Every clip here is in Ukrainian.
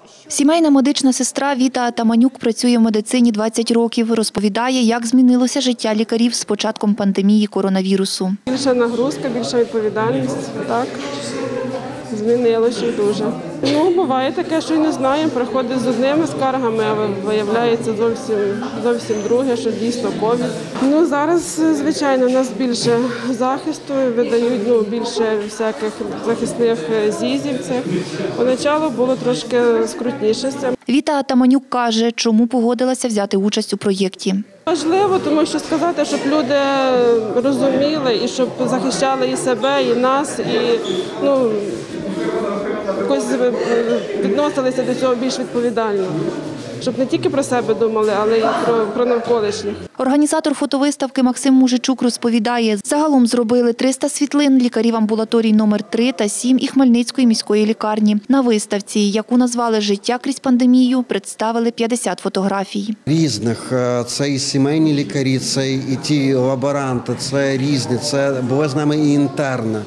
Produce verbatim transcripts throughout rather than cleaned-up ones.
Сімейна медична сестра Віта Атаманюк працює в медицині двадцять років. Розповідає, як змінилося життя лікарів з початком пандемії коронавірусу. Більша нагрузка, більша відповідальність, так, змінилося дуже. Ну, буває таке, що й не знаємо, приходить з одними скаргами, а виявляється зовсім, зовсім друге, що дійсно ковід. Ну, зараз, звичайно, у нас більше захисту, видають ну, більше всяких захисних зізів цих. Поначалу було трошки скрутніше. Віта Атаманюк каже, чому погодилася взяти участь у проєкті. Важливо, тому що сказати, щоб люди розуміли і щоб захищали і себе, і нас, і ну, якось відносилися до цього більш відповідально. Щоб не тільки про себе думали, але й про, про навколишніх. Організатор фотовиставки Максим Мужичук розповідає, загалом зробили триста світлин лікарів амбулаторій номер три та сім і Хмельницької міської лікарні. На виставці, яку назвали «Життя крізь пандемію», представили п'ятдесят фотографій. Різних. Це і сімейні лікарі, це і ті лаборанти, це різні. Це були з нами і інтерни.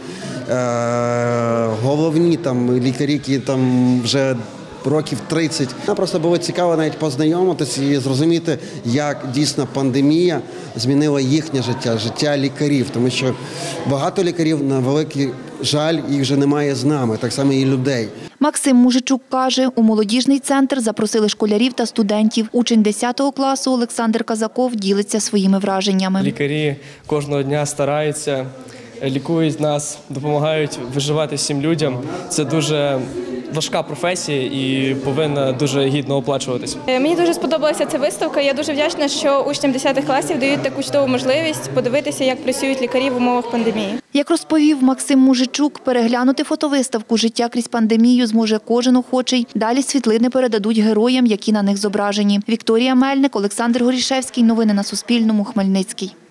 Головні там лікарі, які там вже років тридцять. Нам просто було цікаво навіть познайомитися і зрозуміти, як дійсно пандемія змінила їхнє життя, життя лікарів. Тому що багато лікарів, на великий жаль, їх вже немає з нами, так само і людей. Максим Мужичук каже, у молодіжний центр запросили школярів та студентів. Учень десятого класу Олександр Казаков ділиться своїми враженнями. Лікарі кожного дня стараються, лікують нас, допомагають виживати всім людям. Це дуже важка професія і повинна дуже гідно оплачуватися. Мені дуже сподобалася ця виставка. Я дуже вдячна, що учням десятих класів дають таку чудову можливість подивитися, як працюють лікарі в умовах пандемії. Як розповів Максим Мужичук, переглянути фотовиставку «Життя крізь пандемію» зможе кожен охочий. Далі світлини передадуть героям, які на них зображені. Вікторія Мельник, Олександр Горішевський. Новини на Суспільному. Хмельницький.